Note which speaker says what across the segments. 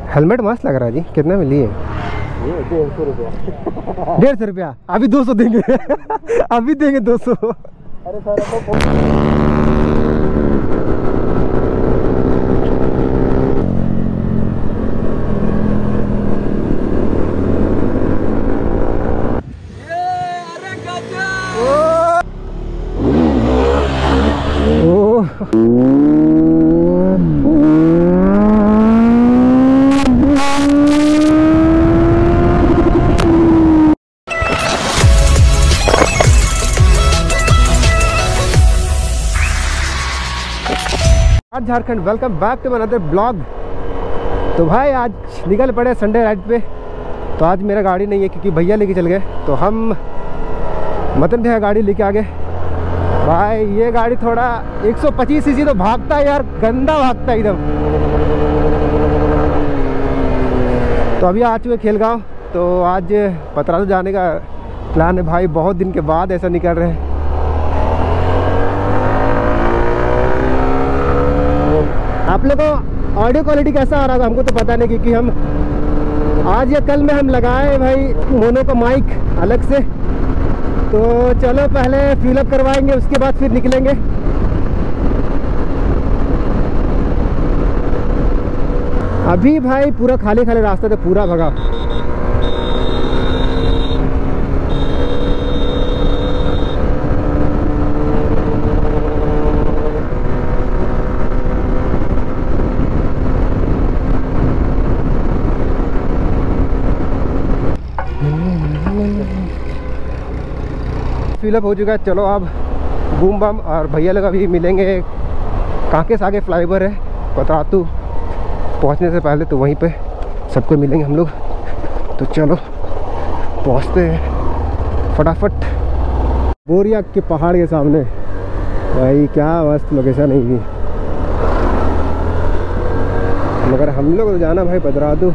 Speaker 1: Helmet मस्त लग रहा है जी। कितना में लिए?
Speaker 2: 150 रुपया।
Speaker 1: 150 रुपया? अभी 200 देंगे। अभी देंगे 200।
Speaker 2: अरे sir
Speaker 1: Jharkhand, welcome back to another blog. तो भाई आज निकल पड़े संडे राइड पे। तो आज मेरा गाड़ी नहीं है क्योंकि भैया लेके चल गए, तो हम मतन भैया गाड़ी लेके आ गए। भाई ये गाड़ी थोड़ा 125 सीसी तो भागता है यार, गंदा भागता है एकदम। तो अभी आ चुके खेलगांव। तो आज पतरातू जाने का प्लान है भाई, बहुत दिन के बाद ऐसा निकल रहे हैं। आप लोगों को ऑडियो क्वालिटी कैसा आ रहा होगा हमको तो पता नहीं, क्योंकि हम आज या कल में हम लगाए भाई मोनो का माइक अलग से। तो चलो पहले फिलअप करवाएंगे, उसके बाद फिर निकलेंगे। अभी भाई पूरा खाली खाली रास्ता था, पूरा भगा। फिलअप हो चुका है। चलो अब बूम बम और भैया लोग अभी मिलेंगे। कांके से आगे फ्लाईओवर है पतरातू पहुंचने से पहले, तो वहीं पे सबको मिलेंगे हम लोग। तो चलो पहुंचते हैं फटाफट। बोरिया के पहाड़ के सामने भाई क्या मस्त लोकेशन है ये। मगर हम लोग तो जाना भाई पतरातू।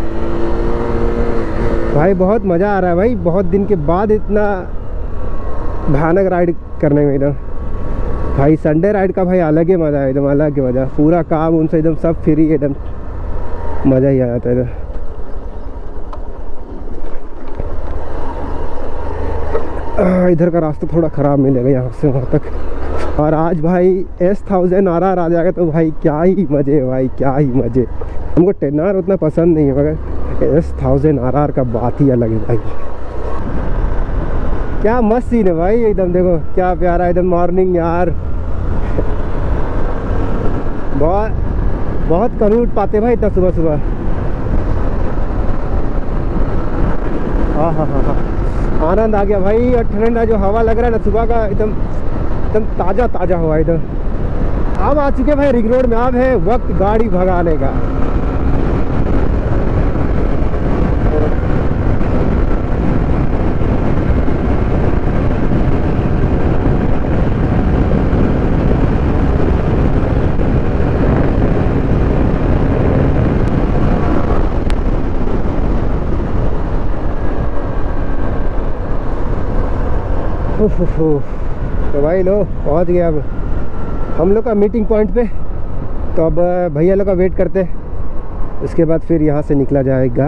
Speaker 1: भाई बहुत मज़ा आ रहा है भाई, बहुत दिन के बाद इतना भयानक राइड करने में एकदम। भाई संडे राइड का भाई अलग ही मज़ा है, एकदम अलग ही मज़ा। पूरा काम उनसे एकदम सब फ्री, एकदम मज़ा ही आ जाता है। इधर का रास्ता थोड़ा ख़राब मिलेगा यहाँ से वहाँ तक। और आज भाई S1000 RR आ जाएगा तो भाई क्या ही मज़े भाई, क्या ही मज़े। हमको 10R उतना पसंद नहीं है, मगर S1000 RR का बात ही अलग है भाई। क्या मस्त सीन है भाई एकदम, देखो क्या प्यारा एकदम मॉर्निंग यार। बहुत कम उठ पाते भाई इतना सुबह सुबह। हाँ आनंद आ गया भाई। और ठंडा जो हवा लग रहा है ना सुबह का, एकदम ताज़ा ताज़ा हवा एकदम। अब आ चुके भाई रिंग रोड में। अब है वक्त गाड़ी भगाने का। तो भाई लो पहुंच गया अब हम लोग का मीटिंग पॉइंट पे। तो अब भैया लोग का वेट करते हैं, उसके बाद फिर यहाँ से निकला जाएगा।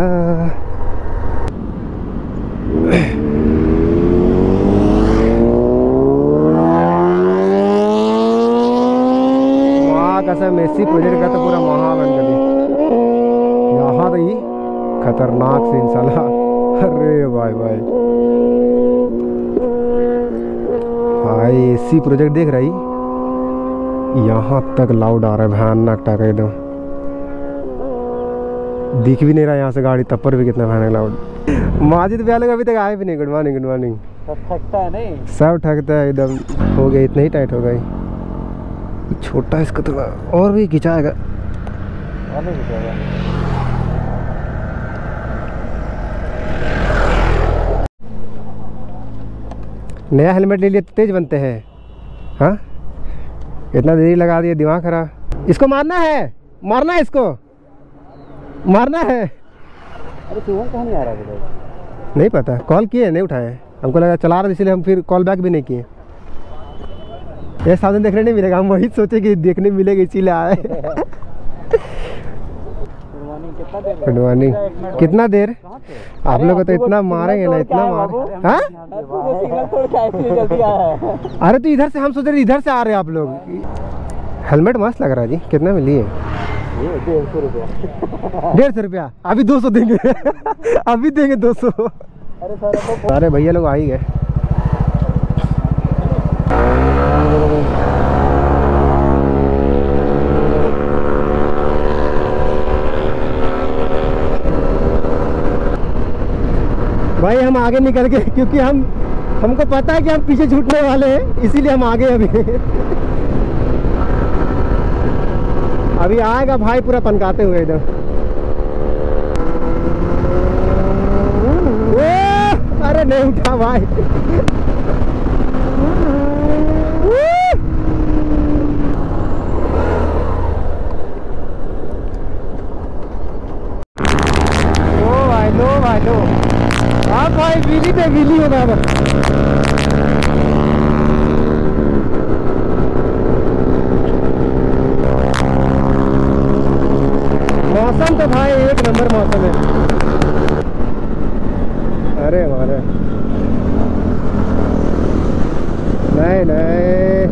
Speaker 1: वहाँ कैसा मेसी प्रोजेक्ट का तो पूरा महाबन गली यहाँ तो ही खतरनाक सीन साला। अरे भाई एसी प्रोजेक्ट देख रही, यहाँ तक लाउड आ रहा है भयानक टाका एकदम। दिख भी नहीं रहा यहाँ से गाड़ी, तब पर भी कितना भयानक लाउड। माजिद भैया लोग अभी तक आए भी नहीं। Good morning good morning.
Speaker 2: सब ठगता है नहीं,
Speaker 1: सब ठगता है एकदम। हो गया इतना ही टाइट हो गई। छोटा इसका थोड़ा और भी खिंचाएगा। नया हेलमेट ले लिए तो तेज बनते हैं। हाँ इतना देरी लगा दिया, दिमाग खराब। इसको मारना है, मारना है, इसको मारना है।
Speaker 2: अरे तुम्हें कहाँ नहीं आ रहा?
Speaker 1: नहीं पता, कॉल किए नहीं उठाए। हमको लगा चला रहा, इसलिए हम फिर कॉल बैक भी नहीं किए। ये साधन देखने नहीं मिलेगा, हम वही सोचे कि देखने मिलेगा इसीलिए आए।
Speaker 2: मॉर्निंग। कितना देर
Speaker 1: गुड मॉर्निंग। कितना देर? आप लोग तो इतना मारेंगे ना, इतना मार। हाँ? अरे तो इधर से हम सोच रहे इधर से आ रहे हैं आप लोग। हेलमेट मस्त लग रहा है जी। कितना में लिए?
Speaker 2: ये 150 रुपया।
Speaker 1: 150 रुपया? अभी 200 देंगे। अभी देंगे 200।
Speaker 2: अरे सर
Speaker 1: सारे भैया लोग आ ही गए। भाई हम आगे निकल के, क्योंकि हमको पता है कि हम पीछे छूटने वाले हैं, इसीलिए हम आगे अभी। अभी आएगा भाई पूरा पनकाते हुए इधर। अरे नहीं उठा भाई। नो भाई, नो भाई, नो। आप भाई बिजली पे बिजली होगा अब। मौसम तो भाई एक नंबर मौसम है। अरे मारे नहीं नहीं।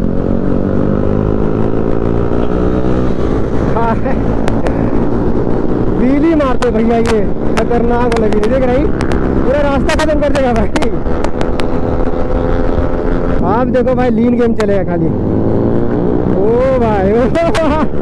Speaker 1: बिजली मारते भैया, ये खतरनाक लगी। देख रही, पूरा रास्ता खत्म कर देगा भाई। आप देखो भाई, लीन गेम चलेगा खाली। ओ भाई, ओ भाई।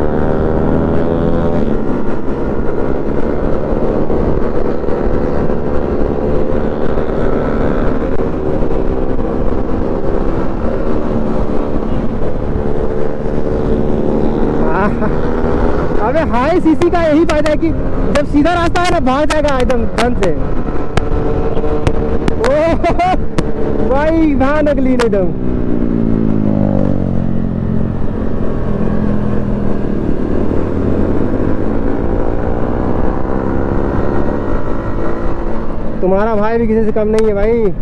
Speaker 1: अबे हाई सीसी का यही फायदा है कि जब सीधा रास्ता है ना, भाग जाएगा एकदम ढंग से। ओ भाई, भयानक लीन एकदम। तुम्हारा भाई भी किसी से कम नहीं है भाई।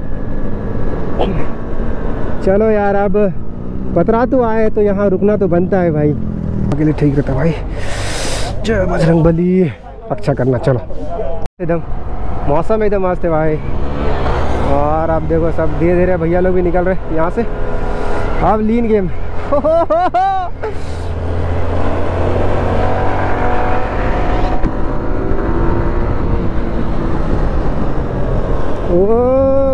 Speaker 1: चलो यार, अब पतरातू आए तो यहाँ रुकना तो बनता है भाई। के लिए ठीक रहता भाई। जय बजरंगबली। अच्छा करना। चलो, एकदम मौसम एकदम मस्त है भाई। और अब देखो सब धीरे धीरे भैया लोग भी निकल रहे यहाँ से। अब लीन गेम। ओ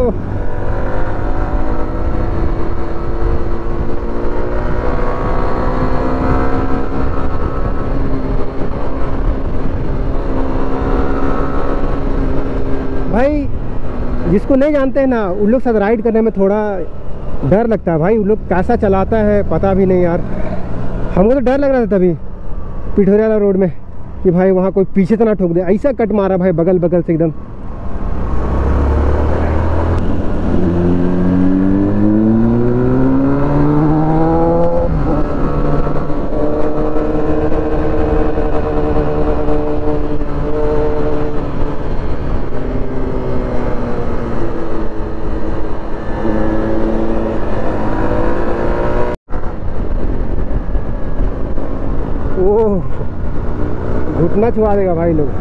Speaker 1: भाई, जिसको नहीं जानते हैं ना, उन लोग साथ राइड करने में थोड़ा डर लगता है भाई। उन लोग कैसा चलाता है पता भी नहीं यार। हमको तो डर लग रहा था तभी पिठोरिया वाला रोड में कि भाई वहाँ कोई पीछे तो ना ठोक दे। ऐसा कट मारा भाई बगल बगल से एकदम। घुटना छुआ देगा भाई लोग।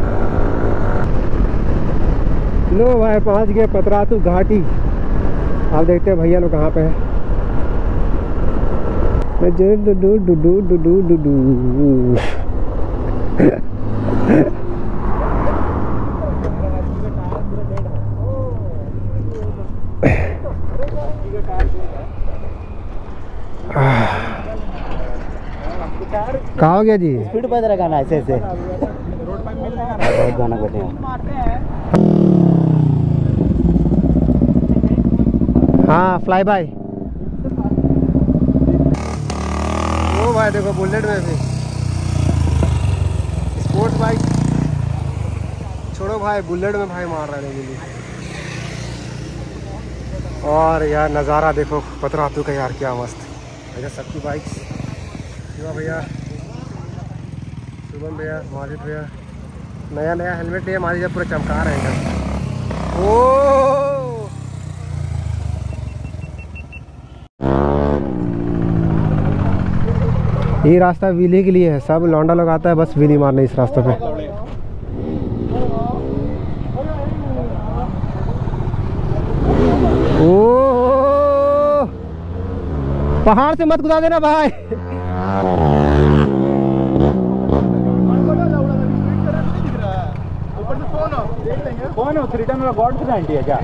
Speaker 1: लो भाई, पहुंच गए पतरातू घाटी। आप देखते हैं भैया लोग कहाँ पे है। कहाँ हो गया जी?
Speaker 2: स्पीड बज रहा गाना ऐसे ऐसे। बहुत गाना बजे
Speaker 1: हाँ, फ्लाई बाय। वो भाई देखो, बुलेट में भी स्पोर्ट्स बाइक। छोड़ो भाई, बुलेट में भाई मार रहा है बिजली। और यार नज़ारा देखो पतरातू का यार, क्या मस्त। अच्छा, सबकी बाइक। शिवा भैया, शुभम भैया, माजिद भैया, नया नया हेलमेट लिया। माजिद जब पूरा चमका रहे हैं। ओ ये रास्ता व्हीली के लिए है, सब लौंडा लोग आता है बस व्हीली मारने इस रास्ते पे। ओ पहाड़ से मत कूदा देना भाई।
Speaker 2: कौन है उस रिटर्न वाला गॉड की आंटी है क्या?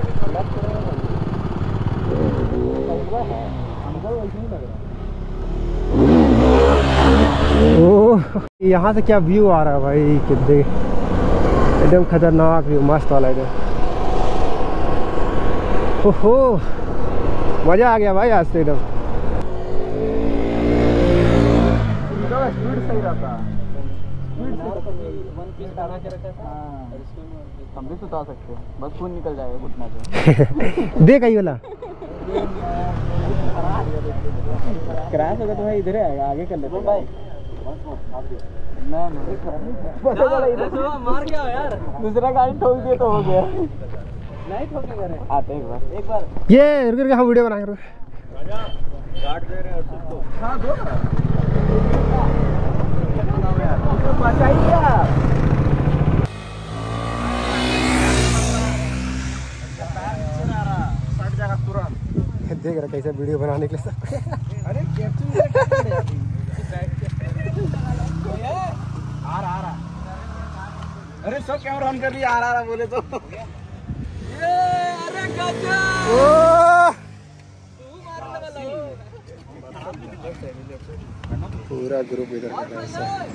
Speaker 1: ओह यहाँ से क्या व्यू आ रहा है भाई, कितने एकदम खतरनाक व्यू, मस्त वाला एकदम। ओहो मज़ा आ गया भाई आज से एकदम।
Speaker 2: स्पीड सही रहता, हम भी सुता सकते हैं, बस खून निकल जाएगा घुटना से।
Speaker 1: देख आई वाला
Speaker 2: क्रैश होगा तो भाई इधर आएगा, आगे कर लेते भाई। मार क्या यार, दूसरा गाड़ी ठोक दिया तो हो गया। नहीं ठोके करे आते एक बार
Speaker 1: ये रुक हम वीडियो बनाएंगे।
Speaker 2: काट दे रहे हैं हाँ दो बचाइए।
Speaker 1: देख रहा कैसे वीडियो बनाने के लिए सब।
Speaker 2: अरे आ रहा अरे सब कैमरा ऑन कर लिया, आ रहा बोले तो ये अरे
Speaker 1: पूरा ग्रुप इधर कर रहा है।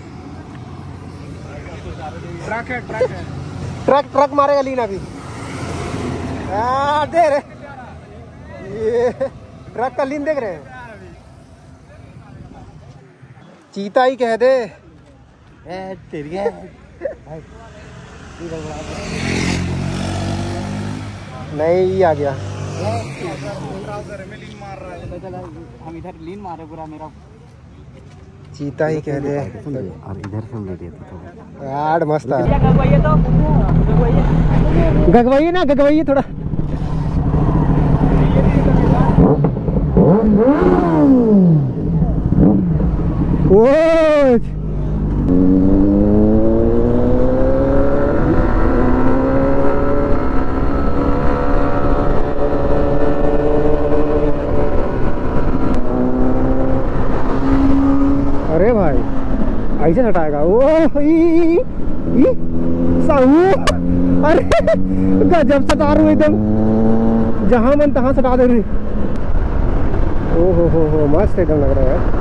Speaker 2: ट्रक है
Speaker 1: ट्रक मारेगा लीना अभी। दे रहे ये ट्रक का लीन देख रहे हैं, चीता ही कह दे। नहीं ये आ गया,
Speaker 2: हम इधर लीन मारे पूरा मेरा,
Speaker 1: चीता ही कह दे।
Speaker 2: और इधर से ले दिया तो
Speaker 1: यार मस्त है।
Speaker 2: गगवाइए
Speaker 1: गगवाइए ना, गगवाइए थोड़ा। ओ अरे भाई ऐसे हटाएगा ओ साहू। अरे गजब सटा रहा हूँ एकदम, जहां मन तहां सटा दे रही। ओ हो मस्त एकदम लग रहा है।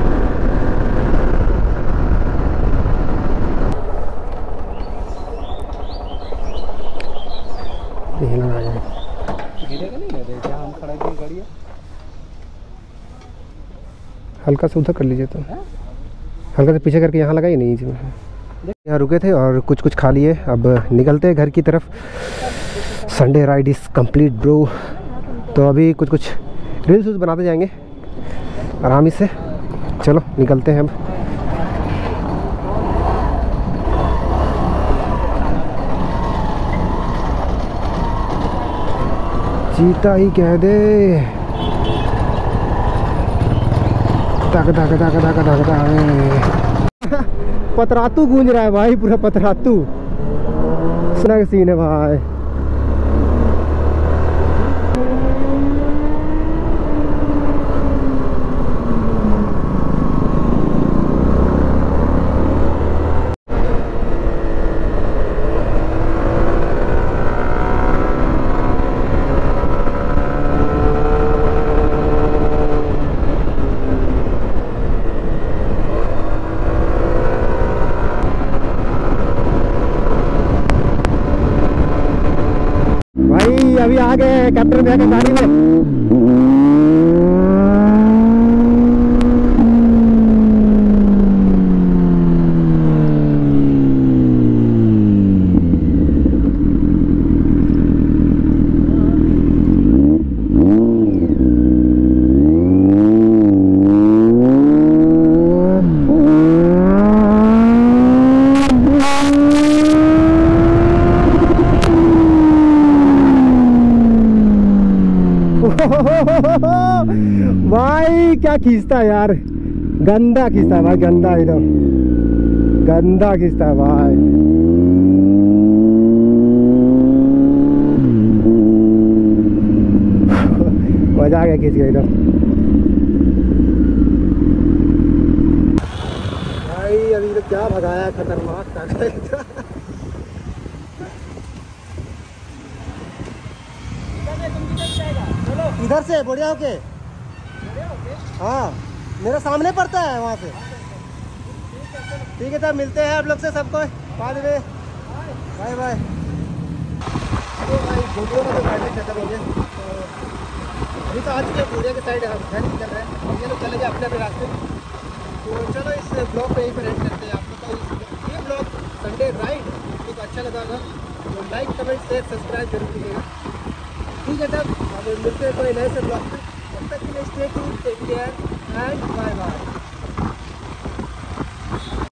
Speaker 1: हल्का से उधर कर लीजिए, तो हल्का से पीछे करके यहाँ लगाइए। नहीं यहाँ रुके थे और कुछ खा लिए, अब निकलते हैं घर की तरफ। Sunday ride is complete bro. तो अभी कुछ रील्स बनाते जाएंगे आराम से। चलो निकलते हैं अब। चीता ही कह दे। पतरातू गूंज रहा है भाई, पूरा पतरातू सुना का सीन है भाई। अभी आ गए कैप्टन भैया की गाड़ी में। भाई क्या खींचता है यार, गंदा खींचता है भाई, गंदा एकदम गंदा खींचता है भाई। मजा आ गया खींच गया एकदम भाई। अभी तो क्या भगाया, खतरनाक था। इधर से बढ़िया होके, हाँ मेरा सामने पड़ता है वहाँ से। ठीक है, तब मिलते हैं आप लोग से सबको बाद में। Bye bye. तो भाई वीडियो में तो बैटरी खत्म हो गया, अभी तो आज के पूरे के साइड घर निकल रहे हैं, ये लोग चले गए अपने अपने रास्ते। तो चलो इस ब्लॉग पे यहीं पर एंड करते हैं। आपको तो ये ब्लॉग संडे राइड तो अच्छा लगा था तो लाइक कमेंट शेयर सब्सक्राइब जरूर कीजिएगा। ठीक है, तब अब मिलते हैं कोई नए से ब्लॉग पे। तब तक के लिए stay tuned, take care and bye bye.